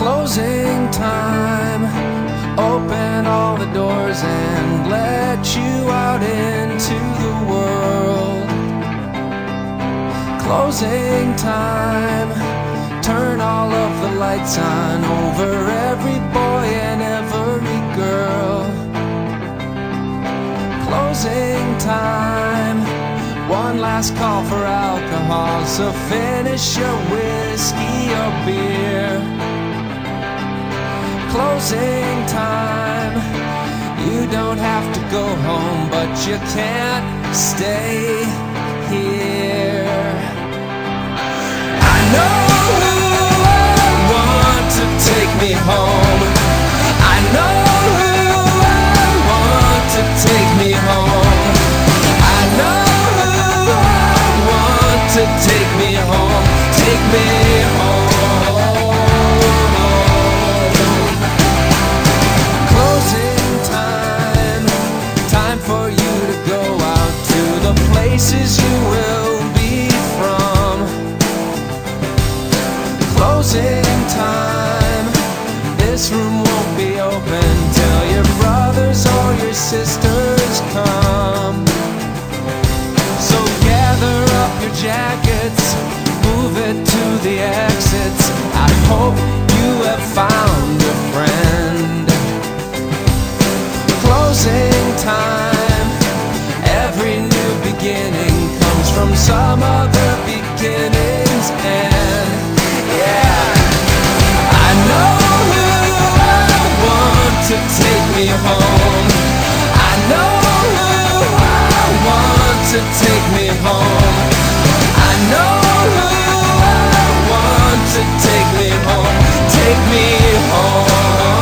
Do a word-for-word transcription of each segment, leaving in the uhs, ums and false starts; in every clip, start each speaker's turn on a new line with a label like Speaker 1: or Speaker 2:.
Speaker 1: Closing time. Open all the doors and let you out into the world. Closing time. Turn all of the lights on over every boy and every girl. Closing time. One last call for alcohol, so finish your whiskey or beer. Closing time. You don't have to go home, but you can't stay here. I know who I want to take me home. I know who I want to take me home. I know who I want to take me home. Take me home. Places you will be from. Closing time. This room won't be open till your brothers or your sisters come. So gather up your jackets, move it to the exits. I hope you have found a friend. Closing time. Every new beginning comes from some other beginning's end. Yeah, I know who I want to take me home. I know who I want to take me home. I know who I want to take me home. Take me home.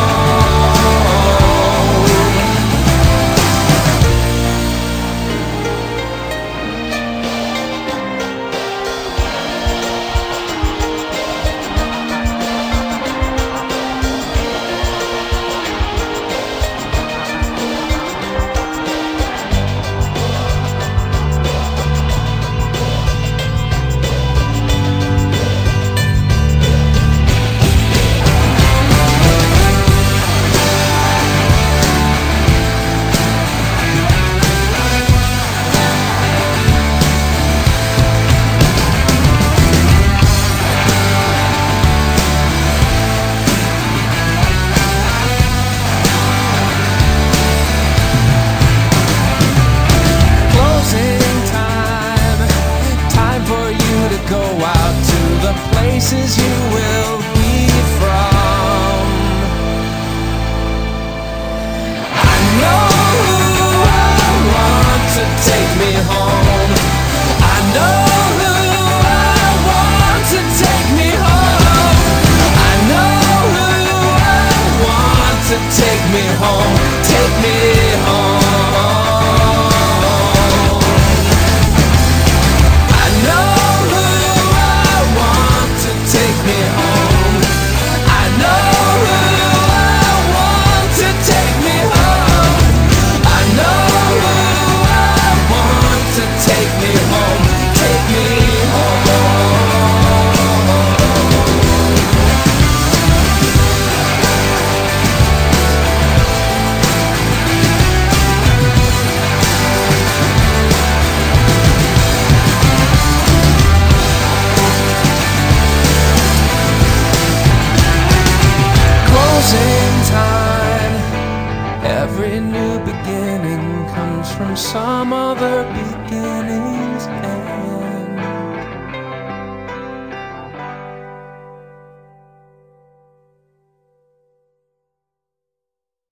Speaker 1: Places you will be from. I know who I want to take me home. I know who I want to take me home. I know who I want to take me home. Take me home. Every new beginning comes from some other beginning.